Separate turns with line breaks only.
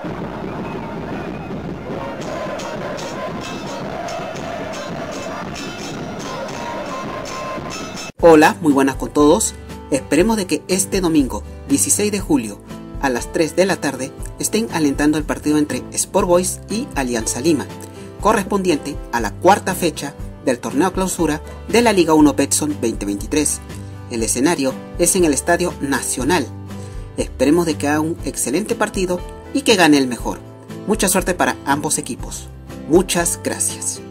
Hola, muy buenas con todos. Esperemos de que este domingo 16 de julio a las 3 de la tarde estén alentando el partido entre Sport Boys y Alianza Lima, correspondiente a la cuarta fecha del Torneo Clausura de la Liga 1 Betsson 2023. El escenario es en el Estadio Nacional. Esperemos de que haga un excelente partido y que gane el mejor. Mucha suerte para ambos equipos. Muchas gracias.